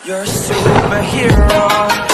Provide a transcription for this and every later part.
You're a superhero.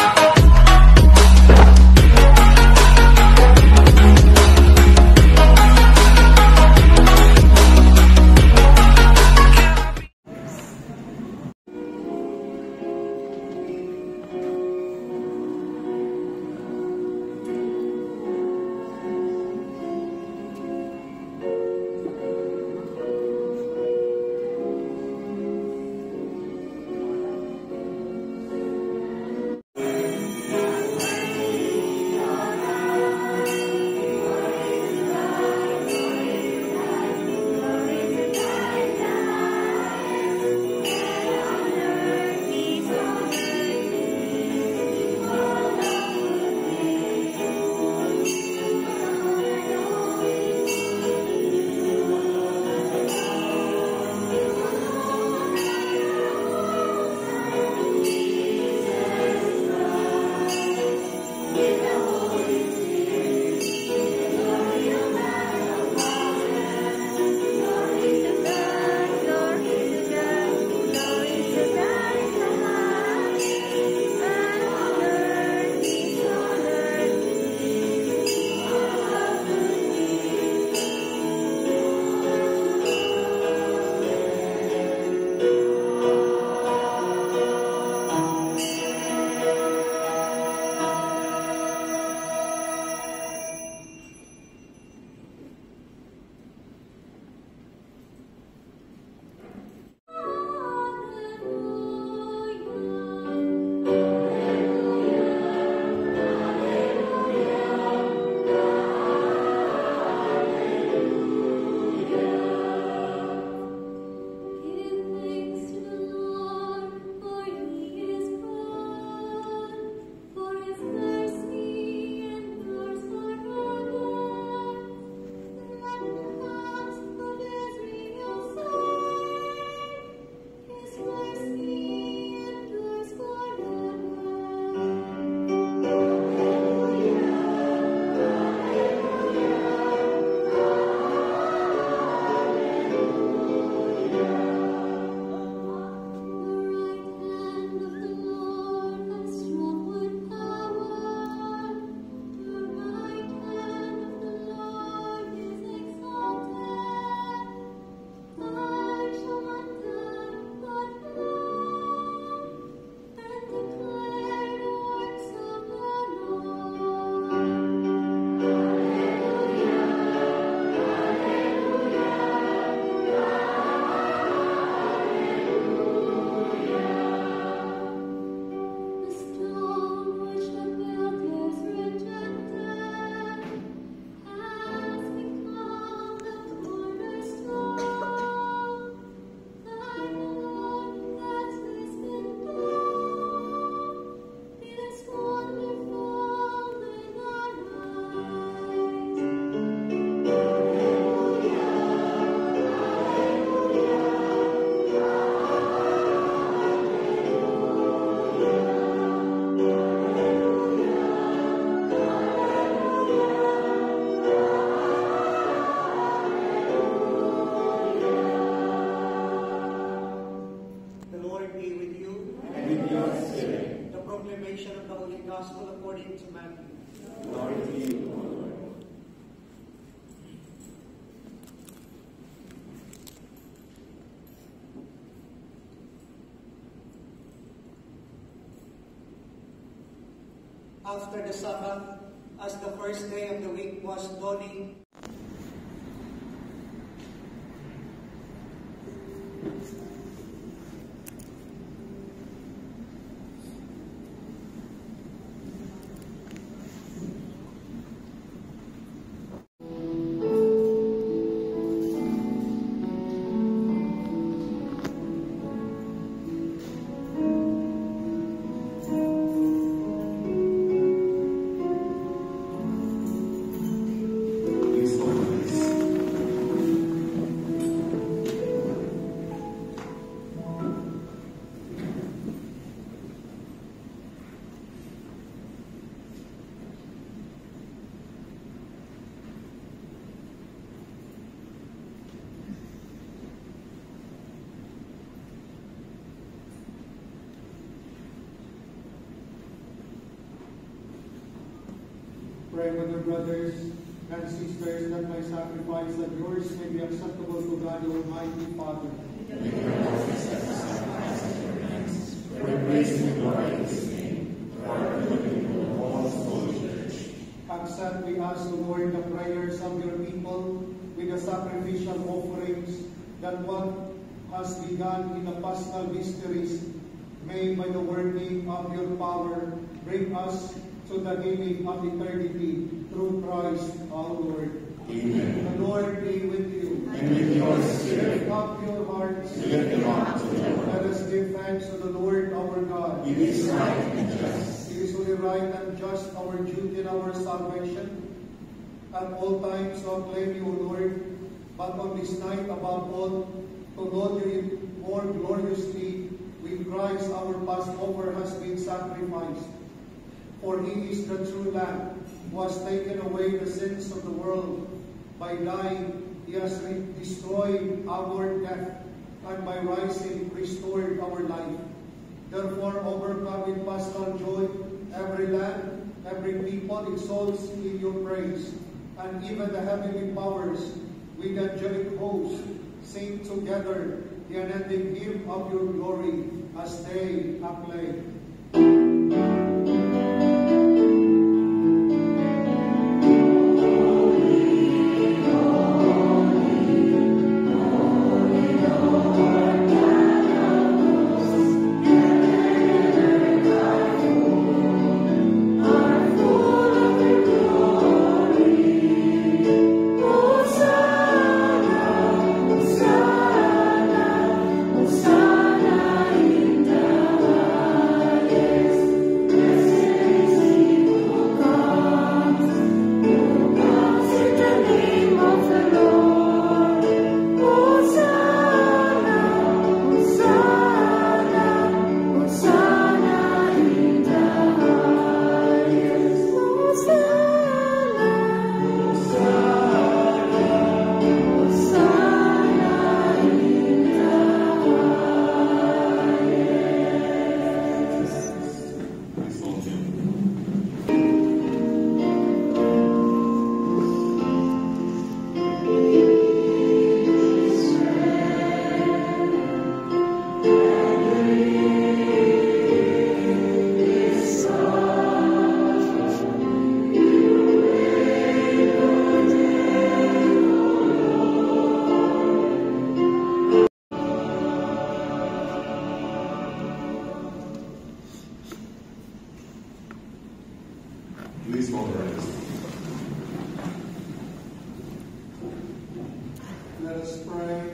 Gospel according to Matthew. Glory to you, O Lord. After the Sabbath, as the first day of the week was dawning, We Pray with your brothers and sisters that my sacrifice and yours may be acceptable to God, the Almighty Father. For praise and glory in His name, for our good and for all His holy church. Accept, we ask, O Lord, the prayers of your people with the sacrificial offerings, that what has begun in the Paschal mysteries may, by the working of your power, bring us to the healing of eternity through Christ our Lord. Amen. The Lord be with you. And with your spirit. Lift up your hearts. Lift them up to the Lord. Let us give thanks to the Lord our God. It is right and just. It is only right and just, our duty and our salvation, at all times to acclaim you, O Lord, but on this night above all, to know you more gloriously, when Christ our Passover has been sacrificed. For he is the true Lamb, who has taken away the sins of the world. By dying, he has destroyed our death, and by rising, restored our life. Therefore, overcome with paschal joy, every land, every people exalts in your praise, and even the heavenly powers, with the angelic host, sing together the unending hymn of your glory as they acclaim. Please rise. Let us pray.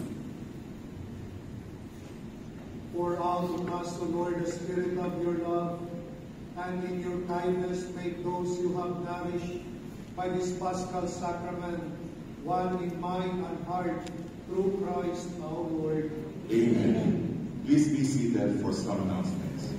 Pour out on us, O Lord, the spirit of your love, and in your kindness make those you have nourished by this Paschal sacrament one in mind and heart, through Christ our Lord. Amen. Please be seated for some announcements.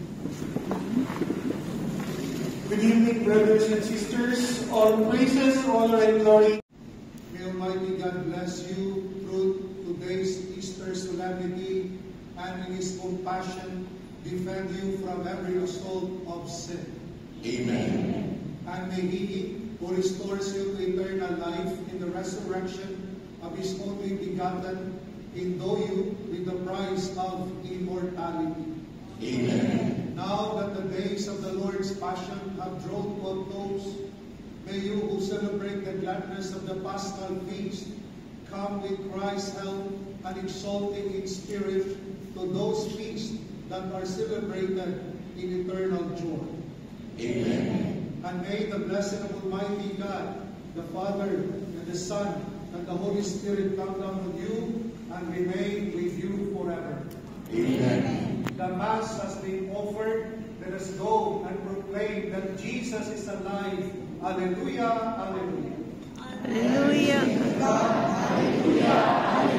Good evening, brothers and sisters. All praises, honor, and glory. May Almighty God bless you through today's Easter solemnity, and in His compassion defend you from every assault of sin. Amen. And may He, who restores you to eternal life in the resurrection of His only begotten, endow you with the prize of immortality. Amen. Now that the days of the Lord's passion have drawn to a close, may you who celebrate the gladness of the Paschal feast come with Christ's help and exalting in spirit to those feasts that are celebrated in eternal joy. Amen. And may the blessing of Almighty God, the Father, and the Son, and the Holy Spirit come down on you and remain with you forever. Amen. The Mass has been offered. Let us go and proclaim that Jesus is alive. Alleluia, alleluia. Alleluia. Alleluia.